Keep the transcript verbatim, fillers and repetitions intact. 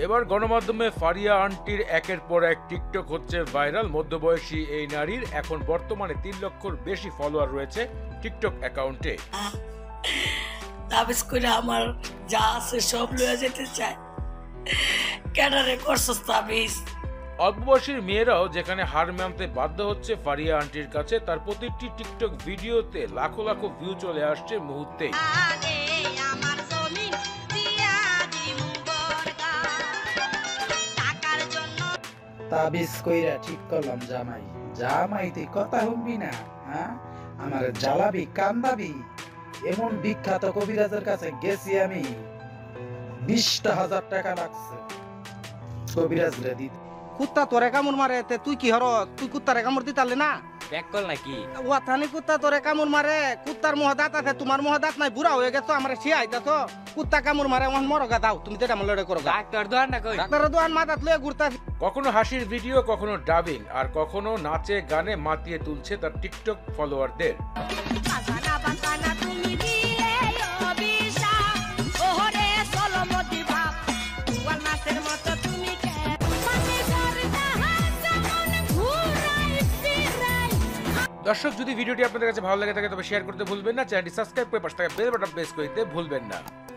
এবার গণমাধ্যমে ফারিয়া আন্টির একের পর এক টিকটক হচ্ছে ভাইরাল। মধ্যবয়সী এই নারীর এখন বর্তমানে তিন লক্ষর বেশি ফলোয়ার রয়েছে টিকটক অ্যাকাউন্টে। তাবিজ করে আমার যা আছে সব লয়ে যেতে চায়, ক্যাডারে করছস তাবিজ। অল্প বয়সীর মেয়েরাও যেখানে হার মানতে বাধ্য হচ্ছে ফারিয়া আন্টির কাছে, তার প্রতিটি টিকটক ভিডিওতে লাখো লাখো ভিউ চলে আসছে মুহূর্তেই। তাবিজ কইরা ঠিক করলাম জামাই, জামাই তুই কথা শুনবি না, হ্যাঁ আমার জ্বালাবি কান্দাবি। এমন বিখ্যাত কবিরাজের কাছে গেছি আমি, বিশটা হাজার টাকা লাগছে কবিরাজ রে দিতে। কুত্তা তোরে কামড় মারে, তুই কি হর? তুই কুত্তারে কামড় দিতালে না? ব্যাক কল নাকি ওয়াথানি কুত্তা তোরে কামড় মারে? কুত্তার মুহ দাঁত আছে, তোমার মুহ দাঁত নাই, বুড়া হয়ে গেছো, আমরা শিয়াইতাছো। কুত্তা কামড় মারে, ওখান মরগা দাও, তুমি তো এটা লড়াই করো। ডাক্তার দোয়ান না কই? ডাক্তার দোয়ান মাথাত লয়ে ঘুরতাছি। কখনো হাসির ভিডিও, কখনো ডাবিং, আর কখনো নাচে গানে মাতিয়ে তুলছে তার টিকটক ফলোয়ারদের। দর্শক, যদি ভিডিওটি আপনাদের কাছে ভালো লাগে থাকে তবে শেয়ার করতে ভুলবেন না, চ্যানেলটি সাবস্ক্রাইব করে পাশে থাকা বেল বাটন প্রেস করতে ভুলবেন না।